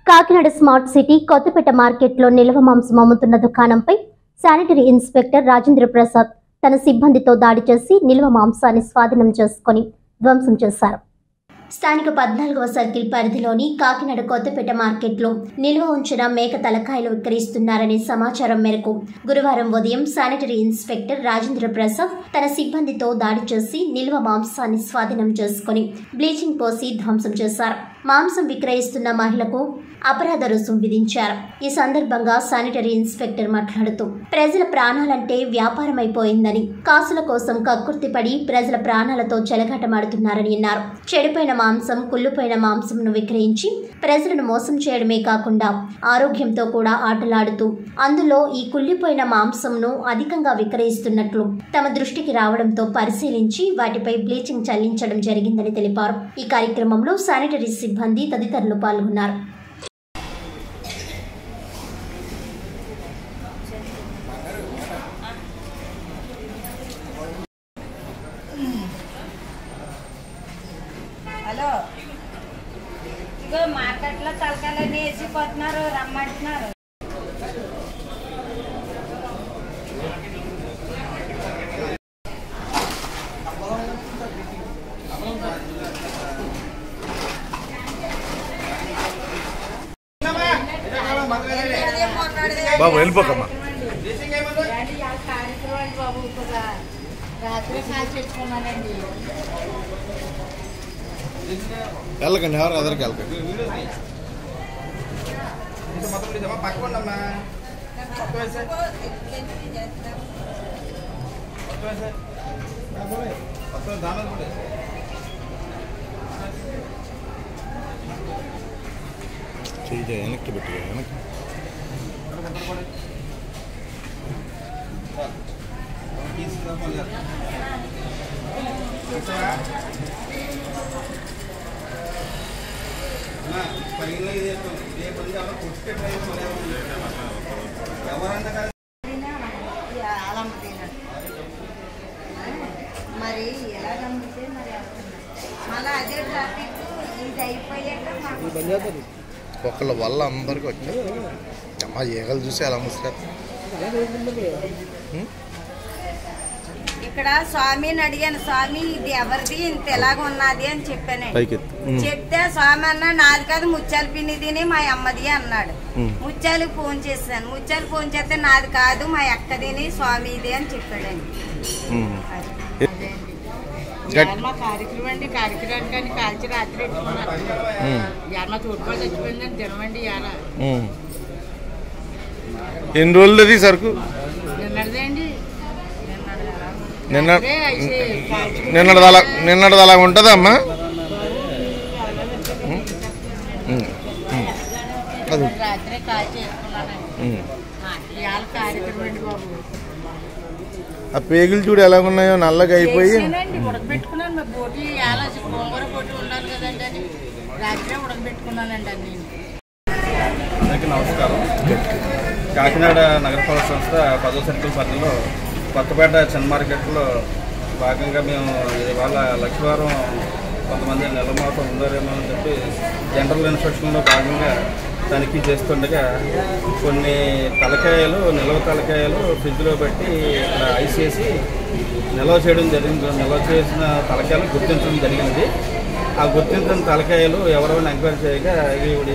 Kakinada smart city Kothapeta మార్కెట్లో నిల్వ మాంసం అమ్ముతున్న దుకాణంపై శానిటరీ ఇన్స్పెక్టర్ రాజేంద్ర ప్రసాద్ తన సిబ్బందితో దాడి చేసి నిల్వ మాంసాన్ని స్వాధీనం చేసుకుని ధ్వంసం చేశారు. స్థానిక 14వ సర్కిల్ పరిధిలోని కాకినాడ కొత్తపేట మార్కెట్లో నిల్వ ఉంచిన మేక తలకాయలు విక్రయిస్తున్నారనే సమాచారం మేరకు గురువారం ఉదయం శానిటరీ ఇన్స్పెక్టర్ రాజేంద్ర ప్రసాద్ తన సిబ్బందితో దాడి చేసి నిల్వ మాంసాన్ని స్వాధీనం చేసుకుని బ్లీచింగ్ పోసి ధ్వంసం చేశారు. మాంసం విక్రయిస్తున్న మహిళకు అపరాధ రుసుం విధించారు. ఈ సందర్భంగా శానిటరీ ఇన్స్పెక్టర్ మాట్లాడుతూ ప్రజల ప్రాణాలంటే వ్యాపారమైపోయిందని, కాసుల కోసం కక్కుర్తిపడి ప్రజల ప్రాణాలతో చెలగాటమాడుతున్నారని అన్నారు. చెడిపోయిన మాంసం, కుళ్ళిపోయిన మాంసంను విక్రయించి ప్రజలను మోసం చేయడమే కాకుండా ఆరోగ్యంతో కూడా ఆటలాడుతూ అందులో ఈ కుళ్ళిపోయిన మాంసంను అధికంగా విక్రయిస్తున్నట్లు తమ దృష్టికి రావడంతో పరిశీలించి వాటిపై బ్లీచింగ్ చల్లించడం జరిగిందని తెలిపారు. ఈ కార్యక్రమంలో శానిటరీ సిబ్బంది తదితరులు పాల్గొన్నారు. హలో, ఇగో మార్కెట్లో తలకాయలన్నీ వేసిపోతున్నారు, రమ్మంటున్నారు. బాబు వెళ్ళిపోకమ్మా. బాబు రాత్రి కాల్ తెచ్చుకున్నానండి. వెళ్ళకండి, ఎవరు ఎదరికి వెళ్ళకండి. వెనక్కి పెట్టి వెనక్కి మరి ఎలా నమ్మితే మరి మళ్ళీ అదే ట్రాఫిక్ ఇది అయిపోయాక ఒకళ్ళ వల్ల అందరికి వచ్చాయి. అమ్మా ఈగలు చూసి ఎలా ముసురు. ఇక్కడ స్వామిని అడిగాను, స్వామి ఇది ఎవరిది ఇంత ఎలాగ ఉన్నది అని చెప్పాను. చెప్తే స్వామి అన్న నాది కాదు, ముత్యాల పిన్నిదిని మా అమ్మది అన్నాడు. ముత్యాలకు ఫోన్ చేశాను, ముత్యాలు ఫోన్ చేస్తే నాది కాదు మా అక్కదిని స్వామిది అని చెప్పాడండి. కార్యక్రమం అండి, కార్యక్రమానికి కాల్చి రాత్రి పెట్టుకున్నారు. మా తోడుకోవాలి చచ్చిపోయిందని తినమండి. ఎన్ని రోజులది సరుకు? నిన్నదే అండి, నిన్నటిది అలాగ ఉంటుందా అమ్మా? రాత్రే కాల్ చేసుకున్నానండి. కార్యక్రమం అండి బాబు. ఆ పేగులు చూడు ఎలా ఉన్నాయో, నల్లగా అయిపోయి ఉడకబెట్టుకున్నాను. మా బోటి గోంగూర బోటి ఉండాలి కదండి అని రాత్రే ఉడకబెట్టుకున్నానండి. అది నేను. అందరికీ నమస్కారం. కాకినాడ నగరపాలక సంస్థ 10వ సర్కిల్ పరిధిలో కొత్తపేట చిన్న మార్కెట్లో భాగంగా మేము ఇవాళ లక్షవారం కొంతమంది నెల మాసం ఉందారేమో అని చెప్పి జనరల్ ఇన్స్పెక్షన్లో భాగంగా తనిఖీ చేస్తుండగా కొన్ని తలకాయలు, నిల్వ తలకాయలు ఫ్రిడ్జ్లో పెట్టి ఇక్కడ ఐస్ చేసి నిల్వ చేయడం జరిగింది. నిల్వ చేసిన తలకాయలు గుర్తించడం జరిగింది. ఆ గుర్తించిన తలకాయలు ఎవరైనా ఎంక్వైరీ చేయగా ఈవిడి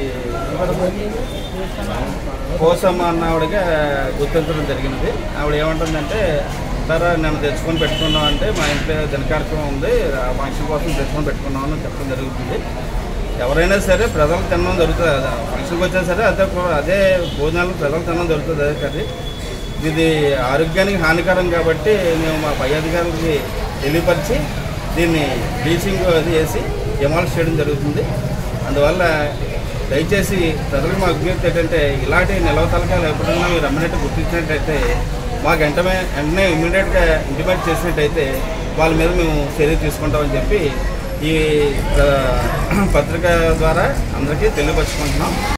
కోసమ్మ అన్నవాడిగా గుర్తించడం జరిగినది. ఆవిడ ఏమంటుందంటే, సరే నేను తెచ్చుకొని పెట్టుకున్నాం అంటే మా ఇంట్లో దిన కార్యక్రమం ఉంది, ఆ ఫంక్షన్ కోసం తెచ్చుకొని పెట్టుకున్నాం అని చెప్పడం జరుగుతుంది. ఎవరైనా సరే ప్రజలకు తినడం జరుగుతుంది. ఫంక్షన్కి వచ్చినా సరే అదే భోజనాలు ప్రజలకు తినడం జరుగుతుంది. అదే కర్రీ ఇది ఆరోగ్యానికి హానికరం కాబట్టి మేము మా పై అధికారులకి తెలియపరిచి దీన్ని బ్లీచింగ్ అది వేసి డిమాలిష్ చేయడం జరుగుతుంది. అందువల్ల దయచేసి ప్రజలకు మా విజ్ఞప్తి ఏంటంటే, ఇలాంటి నిల్వ తలకాయలు ఎప్పుడైనా మీరు అమ్మినట్టు గుర్తించినట్టయితే మాకు వెంటనే ఇమ్మీడియట్గా ఇంటిమేట్ చేసినట్టయితే వాళ్ళ మీద మేము చర్య తీసుకుంటామని చెప్పి ఈ పత్రిక ద్వారా అందరికీ తెలియపరుచుకుంటున్నాం.